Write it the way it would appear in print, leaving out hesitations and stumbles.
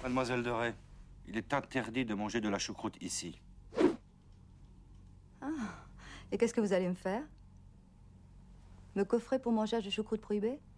Mademoiselle de Ray, il est interdit de manger de la choucroute ici. Ah. Et qu'est-ce que vous allez me faire? Me coffrer pour manger de choucroute prohibée?